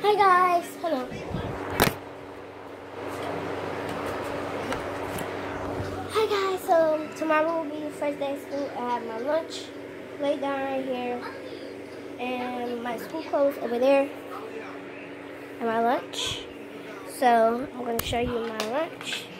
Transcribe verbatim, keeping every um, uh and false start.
Hi guys, hello. Hi guys, so tomorrow will be the first day of school. I have my lunch laid down right here, and my school clothes over there, and my lunch. So I'm going to show you my lunch.